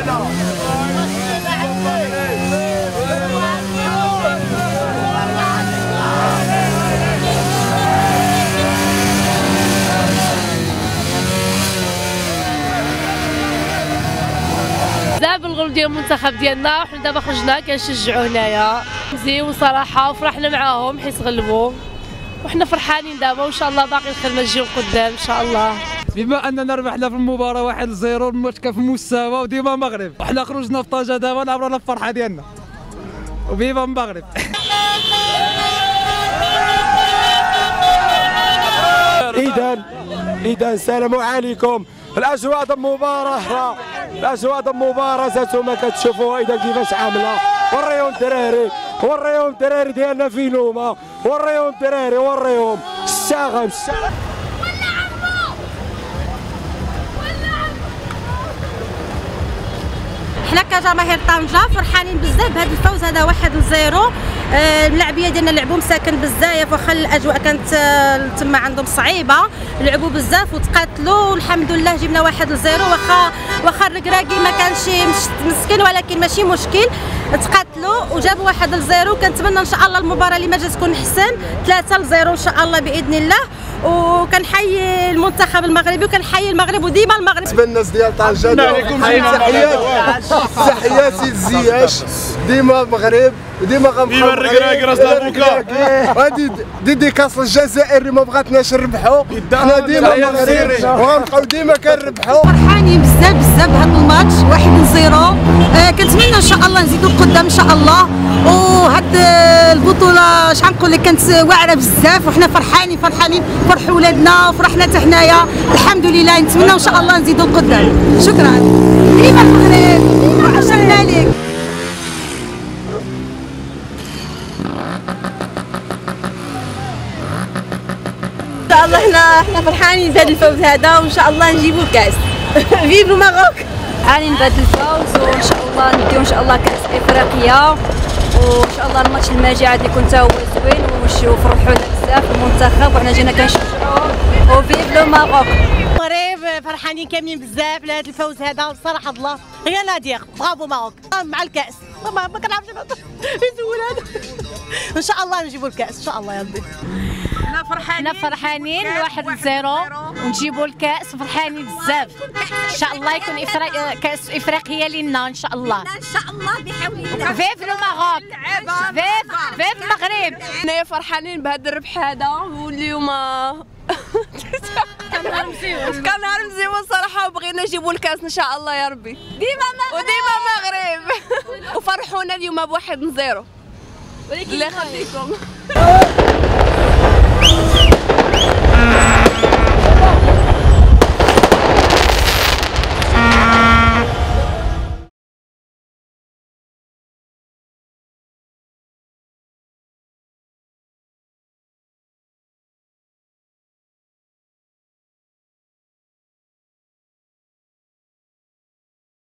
بزاف الغرب ديال المنتخب ديالنا، وحنا دابا خرجنا كنشجعوا هنايا مزيون صراحه، وفرحنا معاهم حيت غلبوا، وحنا فرحانين دابا وان شاء الله باقي الخير مجيو قدام ان شاء الله. بما اننا ربحنا في المباراه 1-0، الماتش كان في المستوى وديما المغرب، وحنا خرجنا في طنجه دابا نعبروا الفرحه ديالنا وفيفا المغرب. إذا السلام عليكم. الاجواء المباراه زاتو كتشوفوها اذا كيفاش عامله، وريهم الدراري ديالنا فين هما، وريهم الشغب. حنا كجماهير طنجة فرحانين بزاف بهذا الفوز هذا 1-0. اللاعبيه ديالنا لعبوا مساكن بزاف، واخا الاجواء كانت تما عندهم صعيبه، لعبوا بزاف وتقاتلوا والحمد لله جبنا 1-0. واخا الركراكي ما كانش مسكين، ولكن ماشي مشكل، تقاتلوا وجابوا 1-0. وكنتمنى ان شاء الله المباراه اللي ما جات تكون احسن، 3-0 ان شاء الله باذن الله. وكنحيي المنتخب المغربي وكنحيي المغرب وديما المغرب. بالنسبه للناس ديال طنجه تحياتي للزياش، ديما المغرب وديما غنبقاو الركراكي راس لابوكا. هادي ديديكاس للجزائر اللي ما بغاتناش نربحوا، حنا ديما المغرب وغنبقاو ديما كنربحوا. فرحانين بزاف بهذا الماتش 1-0. كنتمنى ان شاء الله نزيدوا لقدام ان شاء الله. وهاد البطوله اش غنقول لك كانت واعره بزاف، وحنا فرحانين فرحوا ولادنا وفرحنا حتى حنايا الحمد لله. نتمنى ان شاء الله نزيدوا لقدام. شكرا. ديما المغرب عشرنا لك. ان شاء الله احنا فرحانين بهذا الفوز هذا، وان شاء الله نجيبوا الكاس. فيف الماروك. فرحانين بهذا الفوز، وان شاء الله نديو ان شاء الله كاس افريقيا، وان شاء الله الماتش الماجي عاد يكون تا هو زوين وفرحونا بزاف المنتخب، وحنا جينا كنشجعوه. وفيف لو ماروك. المغرب فرحانين كاملين بزاف لهذا الفوز هذا صراحه الله. هي نادير برافو ماروك مع الكاس، ما كنعرفش نسول هذا. ان شاء الله نجيبوا الكاس ان شاء الله يا ربي. حنا فرحانين 1-0 ونجيبوا الكاس، فرحانين بزاف. ان شاء الله يكون كاس افريقيا لينا ان شاء الله. ان شاء الله بحول الله. فيف لو ماروك، فيف المغرب. حنايا فرحانين بهذا الربح هذا، واليوم كان نهار مزيون صراحه، وبغينا نجيبوا الكاس ان شاء الله يا ربي. وديما مغرب. وفرحونا اليوم ب1-0. الله يخليكم.